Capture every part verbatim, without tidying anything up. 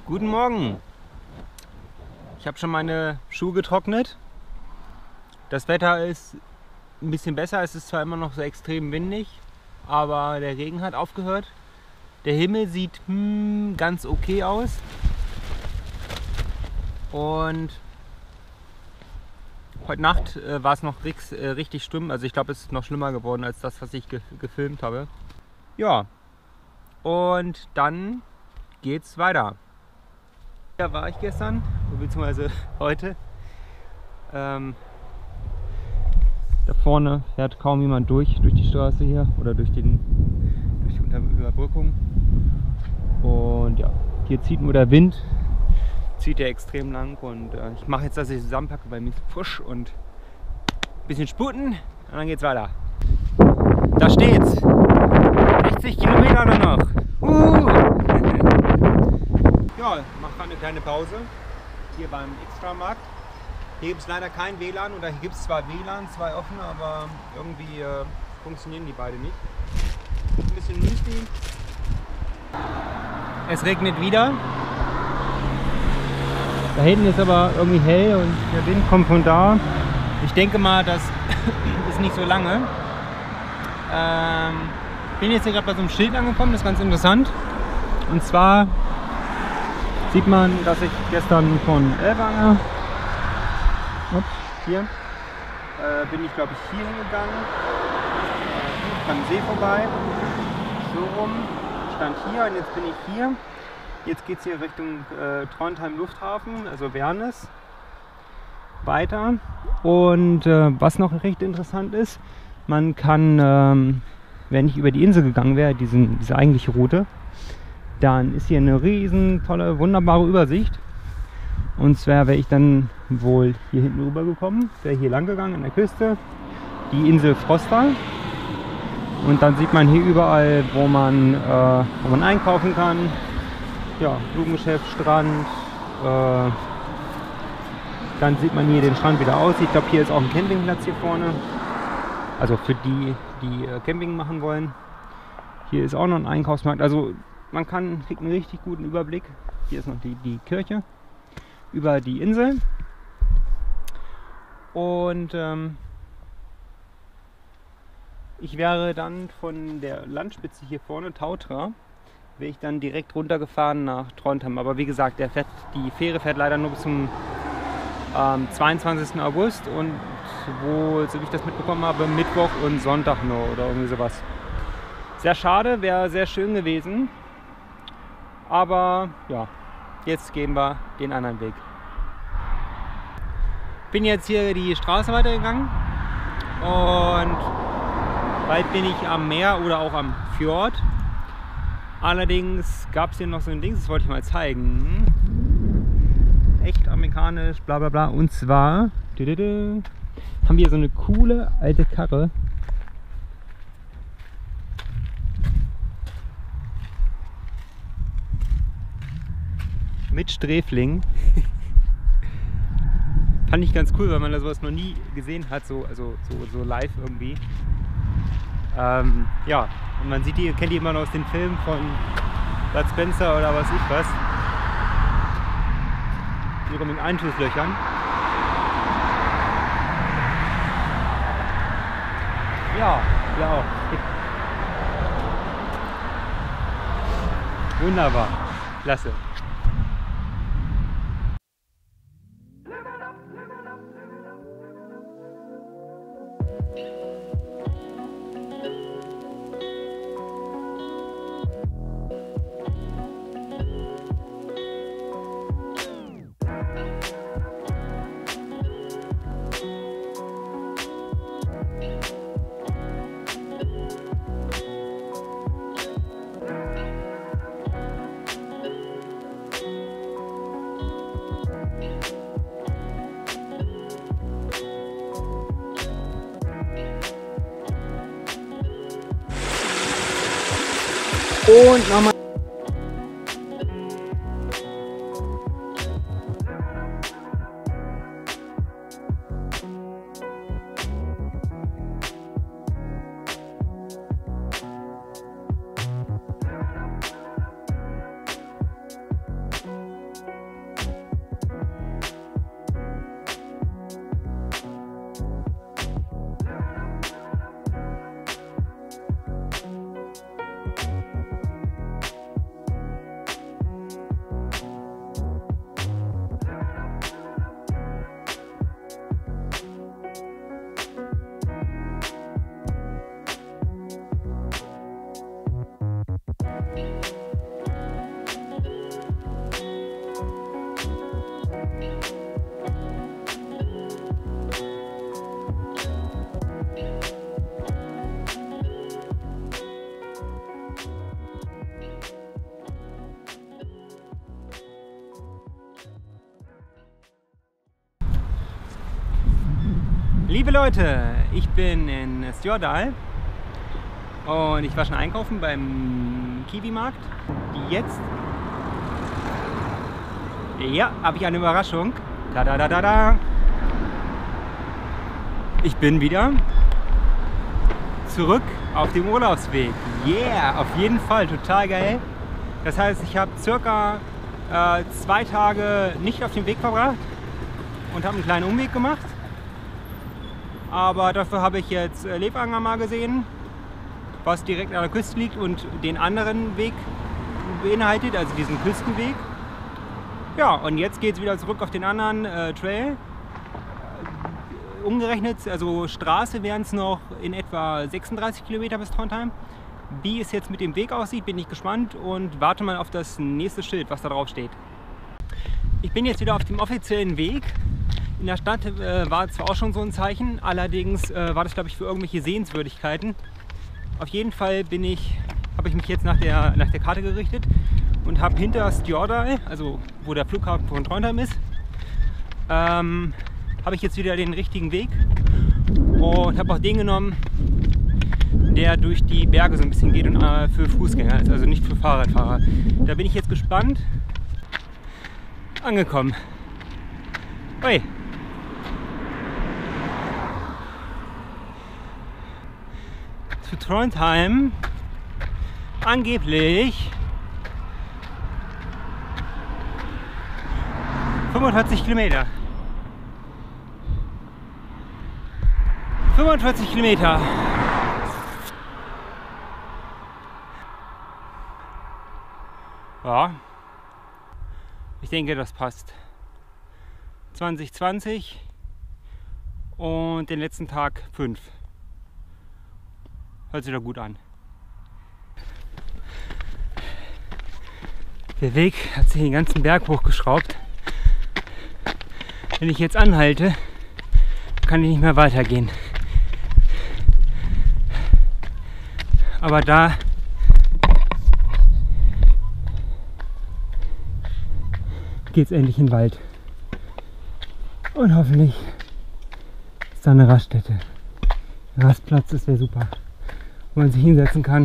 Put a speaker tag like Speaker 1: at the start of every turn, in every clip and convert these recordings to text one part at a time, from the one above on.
Speaker 1: Guten Morgen! Ich habe schon meine Schuhe getrocknet. Das Wetter ist ein bisschen besser, es ist zwar immer noch so extrem windig, aber der Regen hat aufgehört. Der Himmel sieht hm, ganz okay aus. Und heute Nacht äh, war es noch rix, äh, richtig schlimm. Also ich glaube, es ist noch schlimmer geworden als das, was ich ge gefilmt habe. Ja, und dann geht's weiter. Da war ich gestern, beziehungsweise heute. Ähm, da vorne fährt kaum jemand durch, durch die Straße hier oder durch, den, durch die Überbrückung. Und ja, hier zieht nur der Wind, zieht der extrem lang. Und äh, ich mache jetzt, dass ich zusammenpacke bei mir Push und ein bisschen sputen und dann geht's weiter. Da steht's! sechzig Kilometer nur noch! Uh! Ja, ich mache eine kleine Pause hier beim Extramarkt. Hier gibt es leider kein W L A N, oder hier gibt es zwar W L A N, zwei offene, aber irgendwie äh, funktionieren die beide nicht. Ein bisschen Müsli. Es regnet wieder. Da hinten ist aber irgendwie hell und der Wind kommt von da. Ich denke mal, das ist nicht so lange. Ähm, bin jetzt hier gerade bei so einem Schild angekommen, das ist ganz interessant. Und zwar sieht man, dass ich gestern von Ellwangen, ups, hier, äh, bin ich glaube ich hier hingegangen, äh, am See vorbei, so rum, stand hier und jetzt bin ich hier. Jetzt geht es hier Richtung äh, Trondheim Lufthafen, also Værnes, weiter. Und äh, was noch recht interessant ist, man kann, ähm, wenn ich über die Insel gegangen wäre, diesen, diese eigentliche Route, dann ist hier eine riesen, tolle, wunderbare Übersicht. Und zwar wäre ich dann wohl hier hinten rüber gekommen, wäre hier lang gegangen an der Küste, die Insel Frosta. Und dann sieht man hier überall, wo man, äh, wo man einkaufen kann. Ja, Blumengeschäft, Strand. Äh, dann sieht man hier den Strand wieder aus. Ich glaube, hier ist auch ein Campingplatz hier vorne. Also für die, die äh, Camping machen wollen. Hier ist auch noch ein Einkaufsmarkt. Also man kann, kriegt einen richtig guten Überblick. Hier ist noch die, die Kirche über die Insel. Und ähm, ich wäre dann von der Landspitze hier vorne, Tautra, wäre ich dann direkt runtergefahren nach Trondheim. Aber wie gesagt, der fährt, die Fähre fährt leider nur bis zum ähm, zweiundzwanzigsten August und wo, so wie ich das mitbekommen habe, Mittwoch und Sonntag nur oder irgendwie sowas. Sehr schade, wäre sehr schön gewesen. Aber ja, jetzt gehen wir den anderen Weg. Bin jetzt hier die Straße weitergegangen und bald bin ich am Meer oder auch am Fjord. Allerdings gab es hier noch so ein Ding, das wollte ich mal zeigen. Echt amerikanisch, bla bla bla. Und zwar haben wir so eine coole alte Karre. Mit Sträfling. Fand ich ganz cool, weil man da sowas noch nie gesehen hat, so, also, so, so live irgendwie. Ähm, ja, und man sieht die, kennt die immer noch aus den Filmen von Bud Spencer oder was ich was. Sogar mit Einschusslöchern. Ja, ja auch. Wunderbar, klasse. Und nochmal. Liebe Leute, ich bin in Stjørdal und ich war schon einkaufen beim Kiwi-Markt. Jetzt, ja, habe ich eine Überraschung. Da, da, da, da, da. Ich bin wieder zurück auf dem Urlaubsweg. Yeah, auf jeden Fall, total geil. Das heißt, ich habe circa äh, zwei Tage nicht auf dem Weg verbracht und habe einen kleinen Umweg gemacht. Aber dafür habe ich jetzt äh, Levanger mal gesehen, was direkt an der Küste liegt und den anderen Weg beinhaltet, also diesen Küstenweg. Ja, und jetzt geht es wieder zurück auf den anderen äh, Trail. Umgerechnet, also Straße wären es noch in etwa sechsunddreißig Kilometer bis Trondheim. Wie es jetzt mit dem Weg aussieht, bin ich gespannt und warte mal auf das nächste Schild, was da drauf steht. Ich bin jetzt wieder auf dem offiziellen Weg. In der Stadt äh, war zwar auch schon so ein Zeichen, allerdings äh, war das, glaube ich, für irgendwelche Sehenswürdigkeiten. Auf jeden Fall bin ich, habe ich mich jetzt nach der, nach der Karte gerichtet und habe hinter Stjørdal, also wo der Flughafen von Trondheim ist, ähm, habe ich jetzt wieder den richtigen Weg und habe auch den genommen, der durch die Berge so ein bisschen geht und äh, für Fußgänger ist, also nicht für Fahrradfahrer. Da bin ich jetzt gespannt. Angekommen. Ui. Zu Trondheim angeblich fünfundvierzig Kilometer. fünfundvierzig Kilometer. Ja, ich denke, das passt. zwanzig zwanzig und den letzten Tag fünf. Hört sich doch gut an. Der Weg hat sich den ganzen Berg hochgeschraubt. Wenn ich jetzt anhalte, kann ich nicht mehr weitergehen. Aber da geht es endlich in den Wald. Und hoffentlich ist da eine Raststätte. Ein Rastplatz, das wäre super. Wo man sich hinsetzen kann.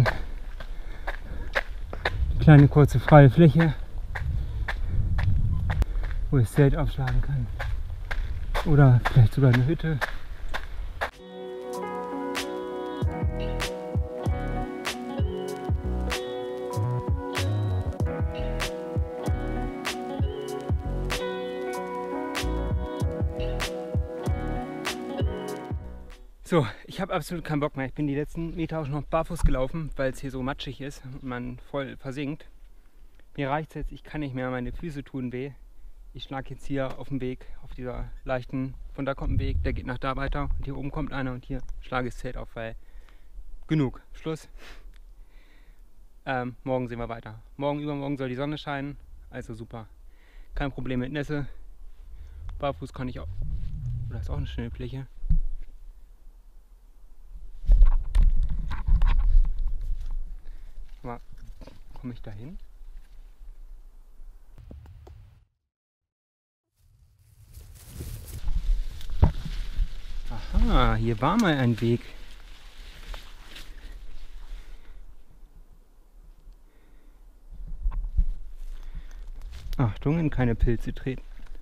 Speaker 1: Eine kleine kurze freie Fläche, wo ich das Zelt aufschlagen kann. Oder vielleicht sogar eine Hütte. So, ich habe absolut keinen Bock mehr. Ich bin die letzten Meter auch noch barfuß gelaufen, weil es hier so matschig ist und man voll versinkt. Mir reicht es jetzt, ich kann nicht mehr, meine Füße tun weh. Ich schlage jetzt hier auf dem Weg, auf dieser leichten, von da kommt ein Weg, der geht nach da weiter und hier oben kommt einer und hier schlage ich das Zelt auf, weil genug, Schluss. Ähm, morgen sehen wir weiter. Morgen, übermorgen soll die Sonne scheinen, also super. Kein Problem mit Nässe. Barfuß kann ich auch. Oder ist auch eine schöne Fläche. Aber komme ich da hin? Aha, hier war mal ein Weg. Achtung, in keine Pilze treten.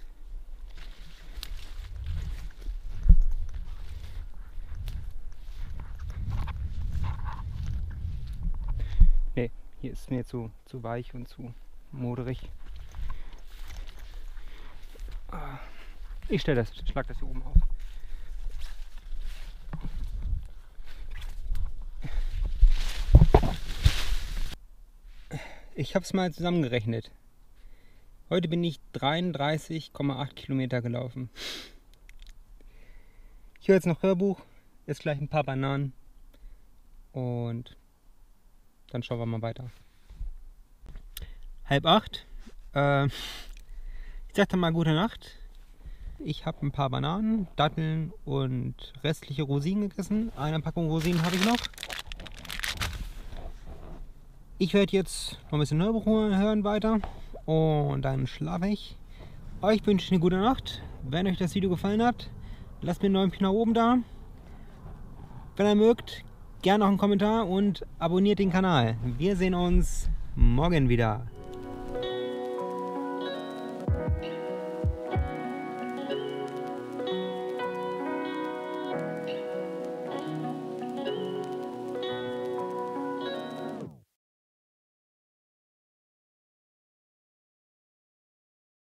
Speaker 1: Nee, hier ist mir zu, zu weich und zu moderig. Ich stelle das, schlag das hier oben auf. Ich habe es mal zusammengerechnet. Heute bin ich dreiunddreißig Komma acht Kilometer gelaufen. Ich höre jetzt noch Hörbuch, jetzt gleich ein paar Bananen und dann schauen wir mal weiter. Halb acht. Äh, ich sagte mal gute Nacht. Ich habe ein paar Bananen, Datteln und restliche Rosinen gegessen. Eine Packung Rosinen habe ich noch. Ich werde jetzt noch ein bisschen Hörbuch hören weiter und dann schlafe ich. Euch wünsche ich eine gute Nacht. Wenn euch das Video gefallen hat, lasst mir einen neuen nach oben da. Wenn ihr mögt, gerne noch einen Kommentar und abonniert den Kanal. Wir sehen uns morgen wieder.